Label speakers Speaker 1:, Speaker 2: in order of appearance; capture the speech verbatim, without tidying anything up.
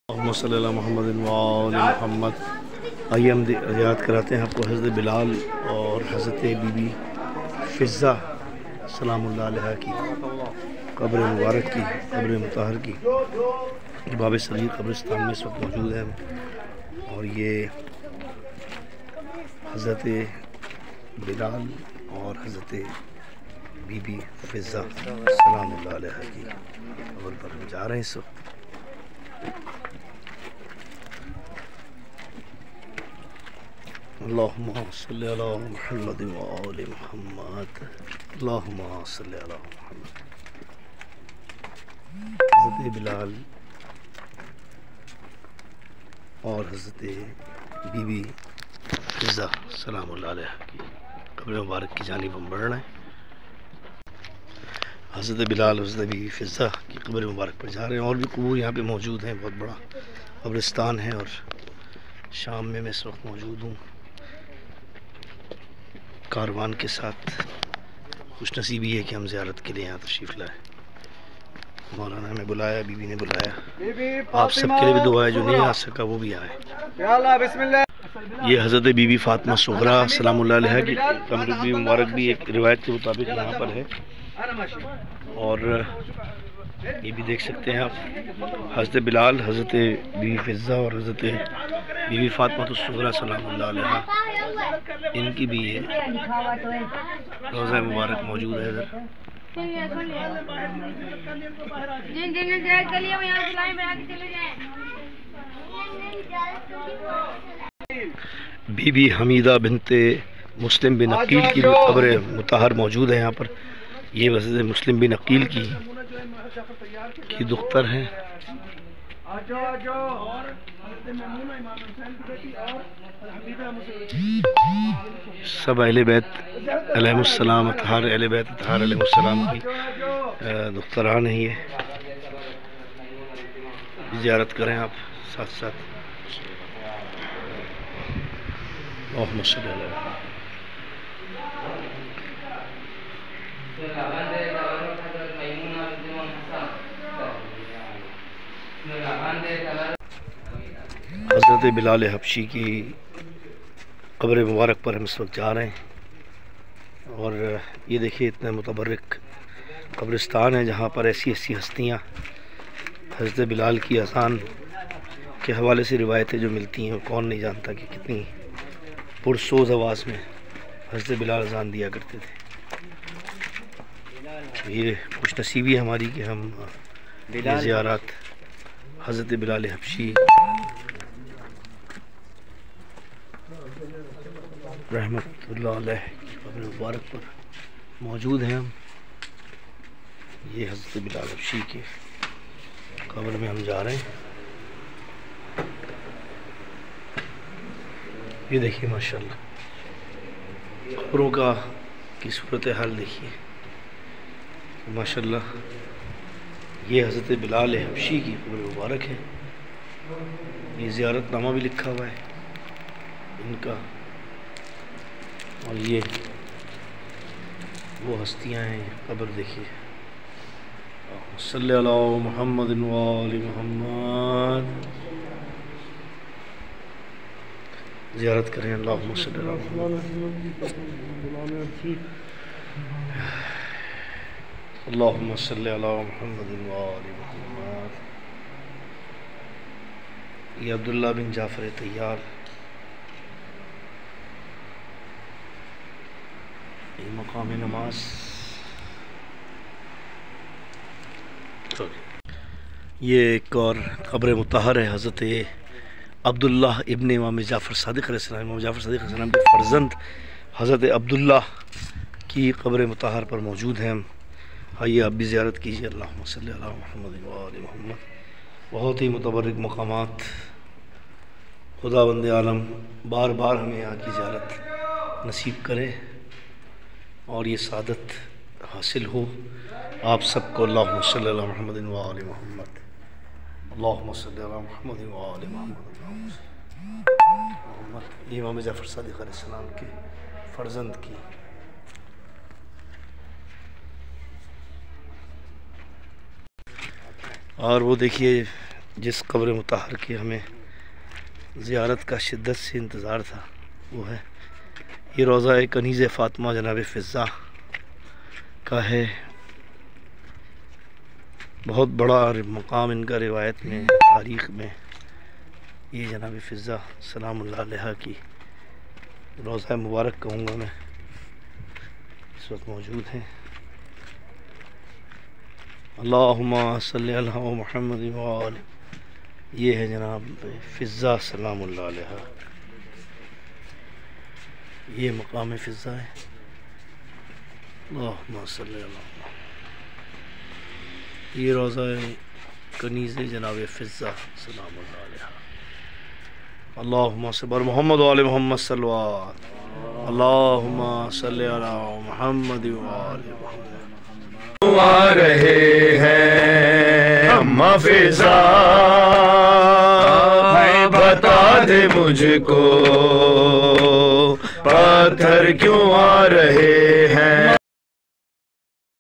Speaker 1: मोहम्मद मोहम्मद। आइए हम याद कराते हैं आपको हज़रत बिलाल और हज़रत बीबी फ़िज़्ज़ा सलामुल्लाह अलैहा की कब्र मुबारक की, कब्र मुताहर की बाब सगीर कब्रिस्तान में इस वक्त मौजूद हैं। और ये हज़रत बिलाल और हज़रत बीबी फ़िज़्ज़ा सलामुल्लाह अलैहा की कब्र पर हम जा रहे हैं इस वक्त। अल्लाहुम्मा सल्ली अला मुहम्मद व आले मुहम्मद। अल्लाहुम्मा सल्ली अला मुहम्मद। हज़रत बिलाल और हज़रत बीबी फ़िज़्ज़ा सलामुल्लाह अलैहा की कब्र मुबारक की जानिब हम बढ़ रहे हैं। हज़रत बिलाल हज़रत बीबी फ़िज़्ज़ा की कब्र मुबारक पर जा रहे हैं। और भी कबूर यहाँ पे मौजूद हैं, बहुत बड़ा कब्रिस्तान है। और शाम में मैं इस वक्त मौजूद हूँ कारवान के साथ। खुश नसीबी है कि हम ज़ियारत के लिए यहाँ तशरीफ़ लाए। मौलाना ने बुलाया, बीबी ने बुलाया। आप सबके लिए भी दुआ है, जो नहीं आ सका वो भी आए। ये हज़रत बीबी फ़ातिमा सुग़रा सलामुल्लाह अलैहा की कब्र भी मुबारक भी एक रिवायत के मुताबिक यहाँ पर है। और ये भी देख सकते हैं आप हज़रत बिलाल, हज़रत बीबी फ़िज़्ज़ा और हज़रत बीबी फ़ातिमा सुग़रा सलामुल्लाह अलैहा, इनकी भी ये रोज़ा मुबारक मौजूद है इधर। बीबी हमीदा बिनते मुस्लिम बिन अकील की भी कब्र मुताहर मौजूद है यहाँ पर। ये वजह मुस्लिम बिन अकील की की दुख्तर हैं। सब अहले बैत अलैहिमुस्सलाम अतहार अहले बैत अतहार अलैहिमुस्सलाम की दुख्तरान है। ये ज़ियारत करें आप साथ साथ। हज़रत बिलाल हबशी की कब्र मुबारक पर हम इस वक्त जा रहे हैं। और ये देखिए इतना मुतबर्रिक कब्रिस्तान है जहाँ पर ऐसी ऐसी हस्तियाँ हज़रत बिलाल की अज़ान के हवाले से रिवायतें जो मिलती हैं, कौन नहीं जानता कि कितनी पुरसोज़ आवाज़ में हज़रत बिलाल अज़ान दिया करते थे। ये खुश नसीबी है हमारी कि हम ये ज़ियारत हज़रत बिलाल हबशी रहमतुल्लाह अलैह की कब्र मुबारक पर मौजूद हैं हम। ये हज़रत बिलाल हबशी के कब्र में हम जा रहे हैं। ये देखिए माशाल्लाह कब्रों का की सूरत हाल देखिए माशाल्लाह। ये हज़रत बिलाल हबशी की कब्र मुबारक है। ये ज़ियारतनामा भी लिखा हुआ है इनका। और ये वो हस्तियाँ हैं, कब्र देखिए। सल्लल्लाहु अलैहि मुहम्मद व आले मुहम्मद। ज़ियारत करें। अल्लाहुम्मा सल्ली अला मुहम्मद अल्लाहुम्मा सल्ली अला मुहम्मद व आले मुहम्मद। ये अब्दुल्ला बिन जाफ़र तैयार, ये मकाम नमाज। ये एक और कब्र मुताहर है हज़रत अब्दुल्ला इब्न इमाम जाफ़र सादिक़ अलैहिस्सलाम, इमाम जाफ़र सादिक़ अलैहिस्सलाम के फ़र्जंद हज़रत अब्दुल्ला की कब्र मुताहर पर मौजूद हैं। आइए आप भी ज़ियारत कीजिए। अल्लाहुम्मा सल्ली अला मुहम्मद व आले मुहम्मद। बहुत ही मुतबर्रिक मकामात। खुदावंद आलम बार बार हमें यहाँ की ज़ियारत नसीब करे और ये सादत हासिल हो आप सबको। अल्लाहुम्मा सल्ली अला मुहम्मद व आले मुहम्मद। अल्लाहुम्मा सल्ली अला मुहम्मद व आले मुहम्मद। इमाम जाफ़र सादिक़ अलैहिस्सलाम के फ़र्जंद की। और वो देखिए जिस कब्र मुतहर की हमें ज़ियारत का शिद्दत से इंतज़ार था वो है ये रोज़ा कनीज़ फ़ातिमा जनाब फ़िज़्ज़ा का है। बहुत बड़ा मकाम इनका रिवायत में तारीख़ में ये जनाब फ़िज़्ज़ा सलामुल्लाह अलैहा की रोज़ा मुबारक कहूँगा मैं, इस वक्त मौजूद हैं। अल्लाहुम्मा सल्ली अला मुहम्मद व आले, ये है जनाब फ़िज़्ज़ा सलामुल्लाह अलैहा, ये मकाम फ़िज़्ज़ा है। अल्लाहुम्मा सल्ली अला, ये रोज़ा कनीज़ जनाब फ़िज़्ज़ा सलामुल्लाह अलैहा। अल्लाहुम्मा सल्ली अला मुहम्मद व आले मुहम्मद सल्लल्लाहु, अल्लाहुम्मा सल्ली अला मुहम्मद व आले मुहम्मद।
Speaker 2: आ रहे हैं अम्मा फ़िज़्ज़ा, बता दे मुझको पत्थर क्यों आ रहे